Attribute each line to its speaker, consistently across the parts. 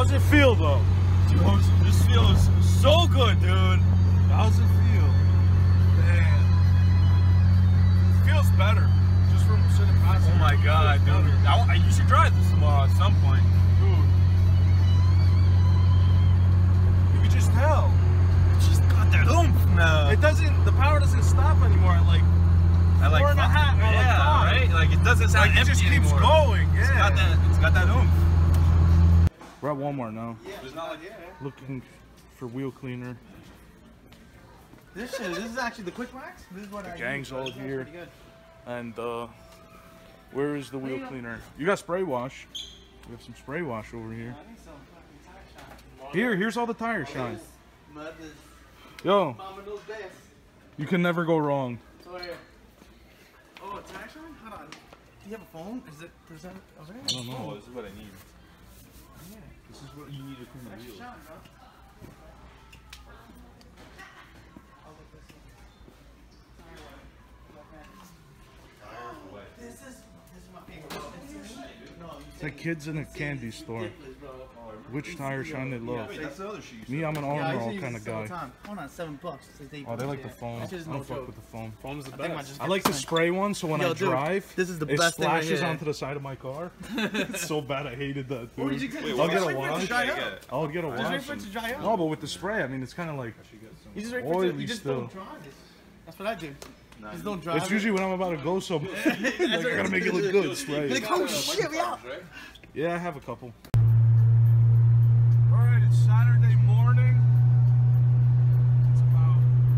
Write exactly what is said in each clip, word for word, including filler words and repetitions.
Speaker 1: How's it feel though?
Speaker 2: Dude, this feels so good, dude.
Speaker 1: How's it feel?
Speaker 2: Man. It feels better. Just from sitting past.
Speaker 1: Oh my god, dude.
Speaker 2: I, I, you should drive this tomorrow at some point.
Speaker 1: Dude. You can just tell.
Speaker 2: It's just got that oomph now.
Speaker 1: It doesn't, the power doesn't stop anymore at like
Speaker 2: I like
Speaker 1: four and a half,
Speaker 2: yeah,
Speaker 1: like five.
Speaker 2: right? Like it doesn't sound
Speaker 1: Like it
Speaker 2: empty
Speaker 1: just keeps
Speaker 2: anymore.
Speaker 1: going, yeah.
Speaker 2: It's got that, it's got that oomph.
Speaker 1: We're at Walmart now.
Speaker 2: Yeah. There's not like, yeah.
Speaker 1: Looking for wheel cleaner.
Speaker 3: This shit, this is actually the quick wax? This is what
Speaker 1: The
Speaker 3: I
Speaker 1: gang's
Speaker 3: use.
Speaker 1: all
Speaker 3: That's
Speaker 1: here.
Speaker 3: pretty good.
Speaker 1: And uh, where is the wheel cleaner? You got spray wash. We have some spray wash over here.
Speaker 3: I need some fucking tire shine.
Speaker 1: Here, here's all the tire shine.
Speaker 3: Mud is
Speaker 1: Yo,
Speaker 3: mama knows best.
Speaker 1: you can never go wrong.
Speaker 3: So here. Oh, a tire shine? Hold on. Do you have a phone? Is it present over there?
Speaker 1: I don't know.
Speaker 2: Oh, this is what I need.
Speaker 3: Yeah.
Speaker 2: This is what you need to clean the
Speaker 3: Extra
Speaker 2: wheels.
Speaker 3: shine, bro. This is this is my favorite. No, you
Speaker 1: It's like kids in a candy store. Which tire shine they love.
Speaker 2: Wait, that's the other shoe.
Speaker 1: Me, I'm an
Speaker 3: Yeah, I
Speaker 1: Armor
Speaker 3: used to
Speaker 1: All
Speaker 3: use
Speaker 1: kind
Speaker 3: this
Speaker 1: of
Speaker 3: all the
Speaker 1: guy.
Speaker 3: time. Hold on, seven bucks. It's the
Speaker 1: Oh, they like the
Speaker 3: yeah.
Speaker 1: foam. I
Speaker 3: That shit is
Speaker 1: don't
Speaker 3: no
Speaker 1: fuck
Speaker 3: joke.
Speaker 1: with the foam.
Speaker 2: Foam's the
Speaker 3: I think I
Speaker 2: best.
Speaker 3: just
Speaker 1: I like the
Speaker 3: got
Speaker 1: spray one, so when
Speaker 3: Yo,
Speaker 1: I
Speaker 3: dude,
Speaker 1: drive,
Speaker 3: this is the
Speaker 1: it
Speaker 3: best thing right
Speaker 1: splashes
Speaker 3: here.
Speaker 1: onto the side of my car. It's so bad, I hated that. Dude.
Speaker 3: What did you get?
Speaker 2: Wait,
Speaker 1: I'll
Speaker 2: what?
Speaker 1: get a
Speaker 3: Wait for it to
Speaker 1: wash.
Speaker 3: dry
Speaker 2: Yeah,
Speaker 3: out.
Speaker 2: yeah.
Speaker 1: I'll get a
Speaker 3: Just wait
Speaker 1: wash.
Speaker 3: for it to dry out.
Speaker 1: No, but with the spray, I mean, it's kind of like
Speaker 3: You just wait for it to,
Speaker 1: oily
Speaker 3: you just
Speaker 1: still.
Speaker 3: don't dry it. That's what I do. Just don't dry
Speaker 1: It's
Speaker 3: it.
Speaker 1: usually when I'm about to go somewhere. Like, I gotta make it look good. Spray.
Speaker 3: Like, oh shit, we out.
Speaker 1: Yeah, I have a couple. Alright, it's Saturday morning. It's about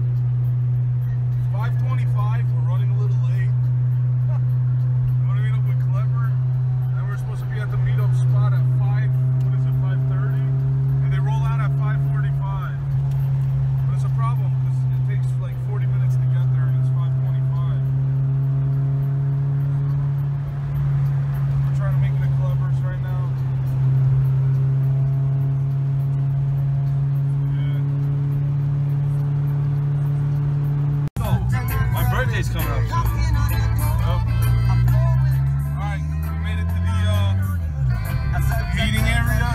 Speaker 1: five twenty-five. We're running a little late. I'm gonna meet up with Clever. And we're supposed to be at the meetup spot at five, what is it, five thirty? And they roll out at five forty-five. But it's a problem because it takes like forty minutes to get there and it's five twenty-five. We're trying to make it at Clever's right now.
Speaker 2: My birthday's coming up soon.
Speaker 1: Alright, we made it to the uh, eating area.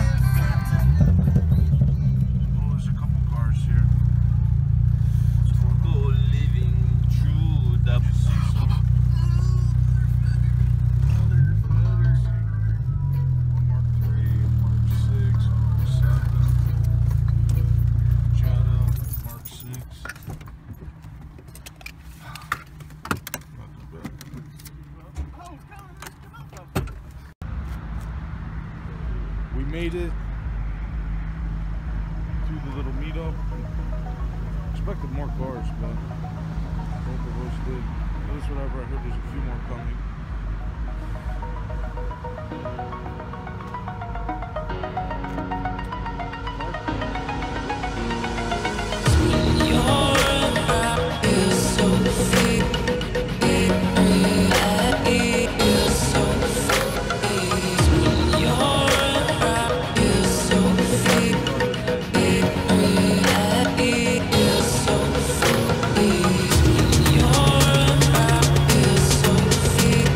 Speaker 1: Oh, there's a couple cars here. What's going on?
Speaker 2: Go living through the
Speaker 1: One Mark three, Mark six, Mark seven. Jetta, Mark six. Not too bad. We made it to the little meetup. Expected more cars, but both of us did. At least whatever I heard, there's a few more coming.
Speaker 4: Your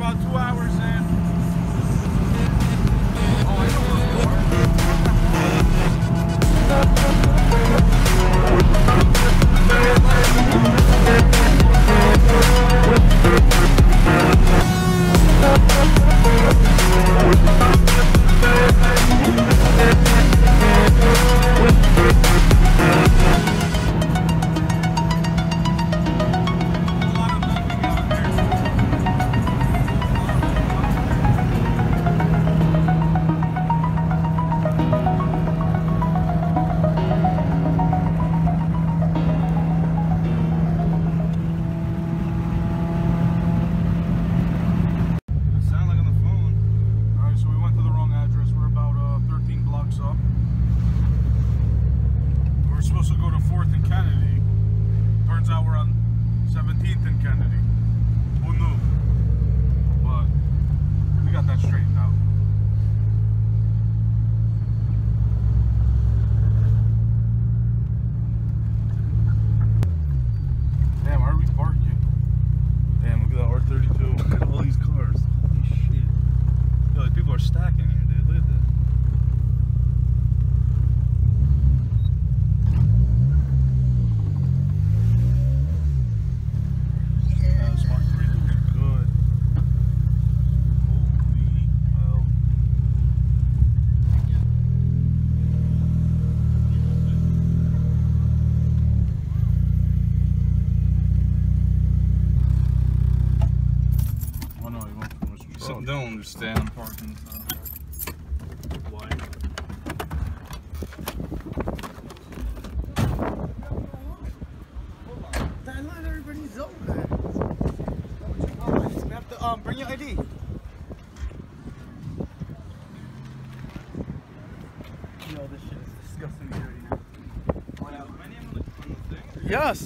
Speaker 1: about two hours in. Oh, I know where we are.
Speaker 2: I don't understand. I'm parking. Why?
Speaker 3: That line, everybody's over. We have to um bring your I D. No, this shit is disgusting dirty now. Yes.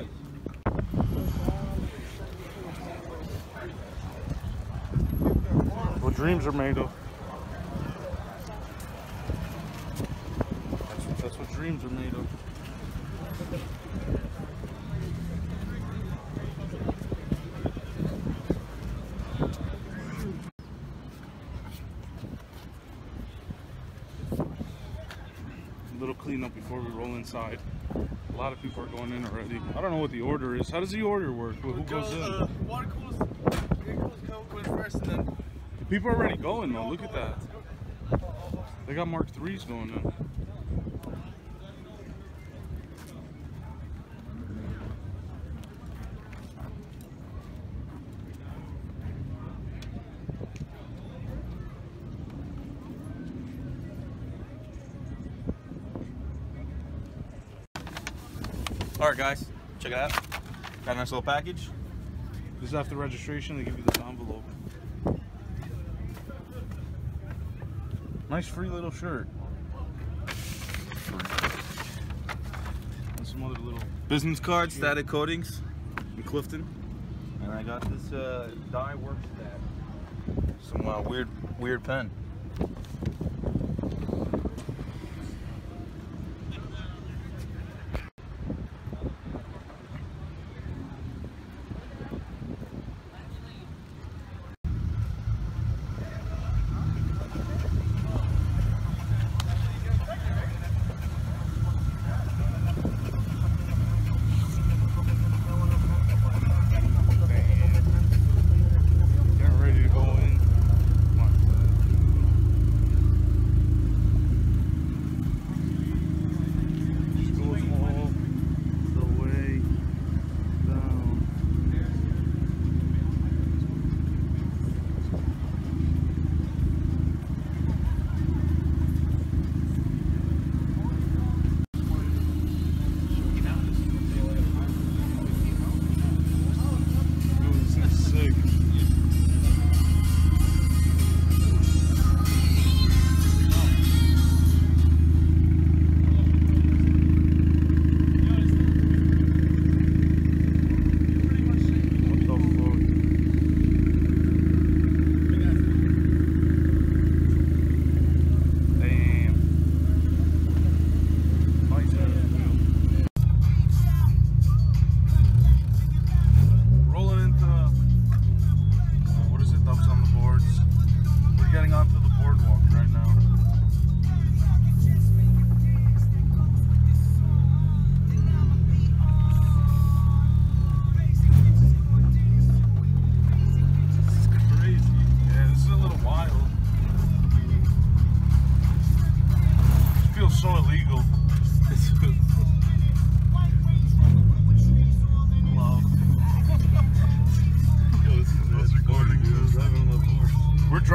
Speaker 1: What dreams are made of. That's what, that's what dreams are made of. A little cleanup before we roll inside. A lot of people are going in already. I don't know what the order is. How does the order work? Who goes in?
Speaker 3: Uh, water coolers, beer coolers go in first, and then
Speaker 1: People are already going though. Look at that. They got Mark threes going in.
Speaker 2: All right, guys, check it out. Got a nice little package.
Speaker 1: This is after registration. They give you this envelope. Nice free little shirt. And some other little
Speaker 2: Business card, Static Coatings in Clifton. And I got this uh, Dye Work Stat. Some uh, weird, weird pen.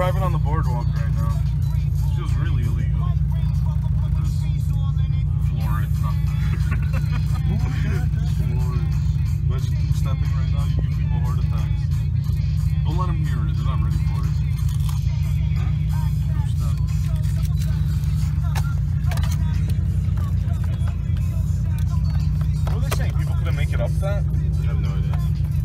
Speaker 1: driving on the boardwalk right now. It feels really illegal. This Florence. Imagine stepping right now, you give people heart attacks. Don't let them hear it, they're not ready for it. Two step. What are they saying? People couldn't make it up that? I have no idea.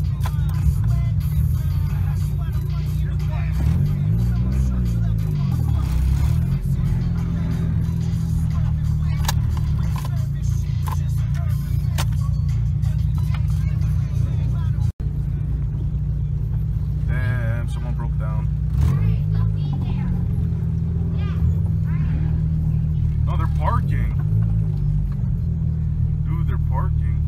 Speaker 1: Someone broke down. No, they're parking. Dude, they're parking.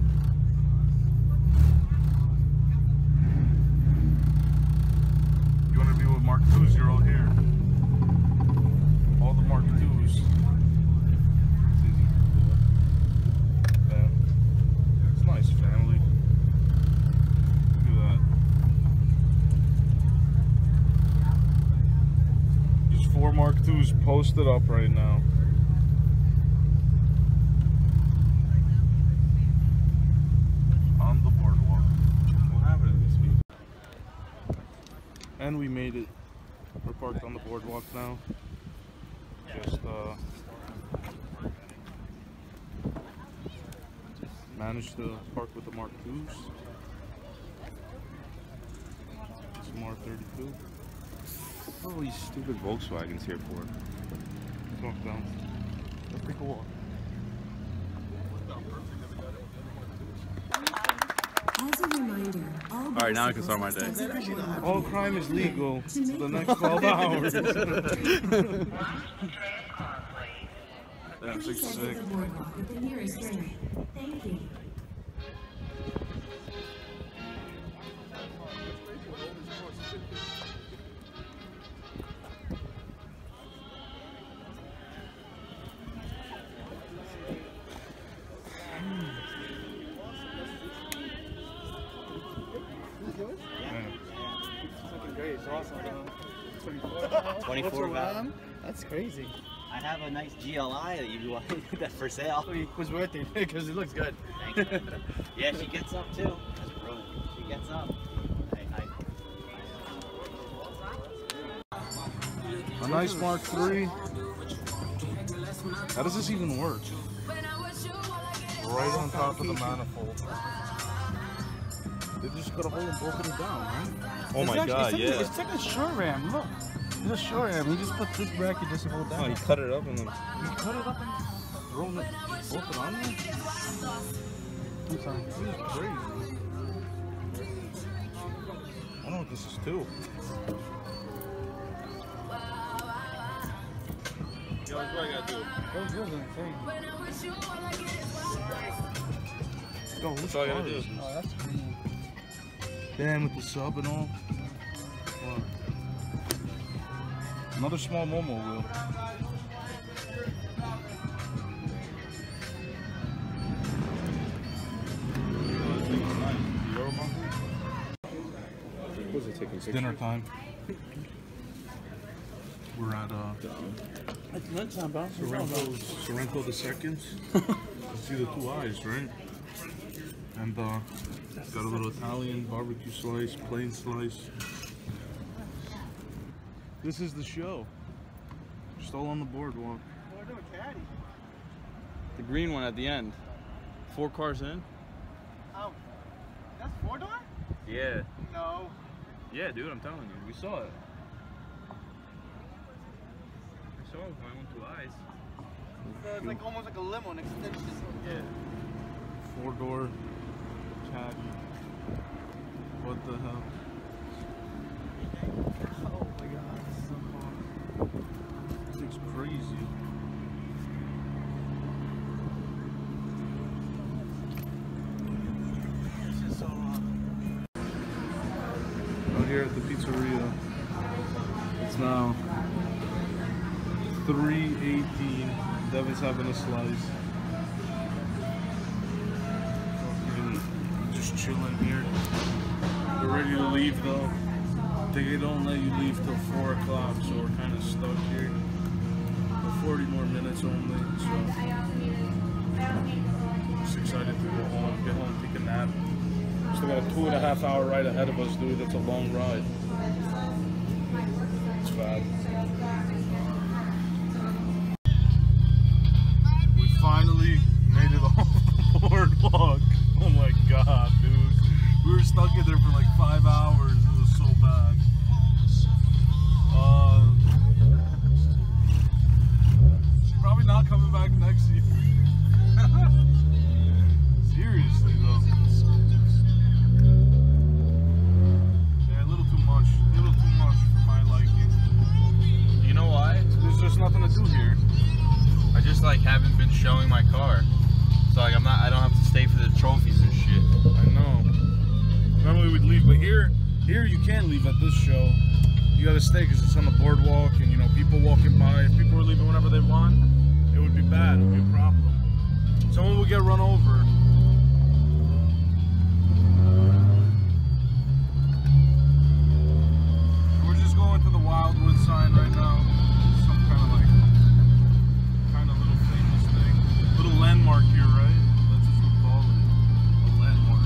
Speaker 1: You want to be with Mark twos, you're all here. All the Mark twos. Yeah. It's nice family. Look at that. Four Mark twos posted up right now. On the boardwalk.
Speaker 2: What happened to this week?
Speaker 1: And we made it. We're parked on the boardwalk now. Just uh managed to park with the Mark twos. Some R thirty-two.
Speaker 2: What are all these stupid Volkswagens here for?
Speaker 1: Walk down. Let's take a walk.
Speaker 4: As a reminder, all
Speaker 2: Alright, now I can start my day.
Speaker 1: All crime is legal for the next twelve hours. Yeah,
Speaker 4: Please exit
Speaker 1: sixty-six.
Speaker 4: the boardwalk at the nearest ramp. Thank you.
Speaker 3: Great, it's awesome.
Speaker 5: twenty-four valve.
Speaker 3: That's crazy.
Speaker 5: I have a nice G L I that you want that's for sale.
Speaker 3: It was worth it because it looks good.
Speaker 5: Thank you. Yeah, she gets up too. That's brilliant. She gets up. I, I...
Speaker 1: A nice Mark three. How does this even work? Right on top of the manifold. They just got a hole and broken it down, right?
Speaker 2: Oh my
Speaker 3: It's
Speaker 2: god,
Speaker 3: actually-
Speaker 2: yeah.
Speaker 3: It's like a short ram. Look, it's a short ram. He just put this bracket just to hold
Speaker 2: Oh,
Speaker 3: down.
Speaker 2: he cut it up and then.
Speaker 3: He cut it up and thrown it, both it on there. I'm sorry.
Speaker 1: This is crazy. I don't know what this is too.
Speaker 2: Yo, that's what I gotta do.
Speaker 3: Those wheels are insane.
Speaker 1: Yo, whose
Speaker 2: That's all I gotta
Speaker 1: car
Speaker 2: do.
Speaker 1: is this?
Speaker 3: Oh, that's crazy.
Speaker 1: Damn, with the sub and all. Wow. Another small Momo wheel.
Speaker 2: Was it taking
Speaker 1: It's dinner time. We're at uh,
Speaker 3: It's lunchtime, bro.
Speaker 1: Sorrento, Sorrento the second. See the two eyes, right? And uh, got a little Italian barbecue slice, plain slice. This is the show. Just all on the boardwalk.
Speaker 3: We're doing caddy.
Speaker 2: The green one at the end. Four cars in?
Speaker 3: Oh, that's four door?
Speaker 2: Yeah.
Speaker 3: No.
Speaker 2: Yeah, dude, I'm telling you. We saw it. We saw it when I went to Eyes.
Speaker 3: So it's like almost like a limo, an extension.
Speaker 2: Yeah.
Speaker 1: Four door cat. What the hell?
Speaker 3: Oh my god, this is so cool.
Speaker 1: It's crazy.
Speaker 3: This is so long.
Speaker 1: Out here at the pizzeria. It's now three eighteen. Devin's having a slice. Fucking just chilling here. We're ready to leave though. they don't let you leave till four o'clock, so we're kind of stuck here. forty more minutes only, so just excited to go home, get home, take a nap. Still got a two and a half hour ride ahead of us, dude. That's a long ride. It's bad. We finally made it off the boardwalk. Oh my god, dude. We were stuck in there for like five hours. It was so bad. Uh, probably not coming back next year. Seriously though. Yeah, a little too much. A little too much for my liking.
Speaker 2: You know why?
Speaker 1: There's just nothing to do here.
Speaker 2: I just like haven't been showing my car. So like I'm not I don't have to stay for the trophies and shit.
Speaker 1: I know. Normally we'd leave, but here here you can't leave at this show. You gotta stay because it's on the boardwalk and you know people walking by. If people were leaving whenever they want, it would be bad, it would be a problem. Someone would get run over. We're just going to the Wildwood sign right now. Some kind of like, kind of little famous thing. Little landmark here, right? That's what you call it. A landmark.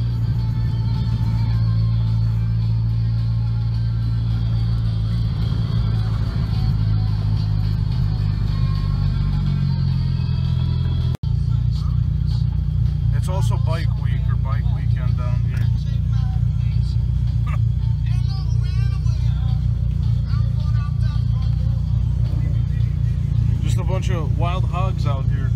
Speaker 1: It's also bike week or bike weekend down here. Just a bunch of wild hogs out here.